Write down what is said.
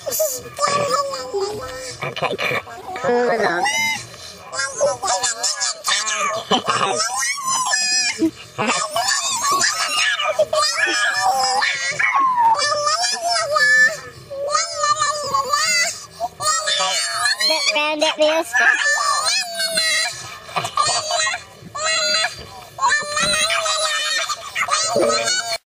Okay, cool it off. Sit round at me,